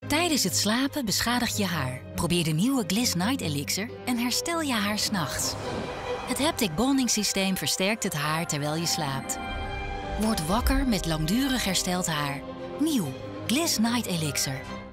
Tijdens het slapen beschadigt je haar. Probeer de nieuwe Gliss Night Elixir en herstel je haar 's nachts. Het Haptic Bonding Systeem versterkt het haar terwijl je slaapt. Word wakker met langdurig hersteld haar. Nieuw Gliss Night Elixir.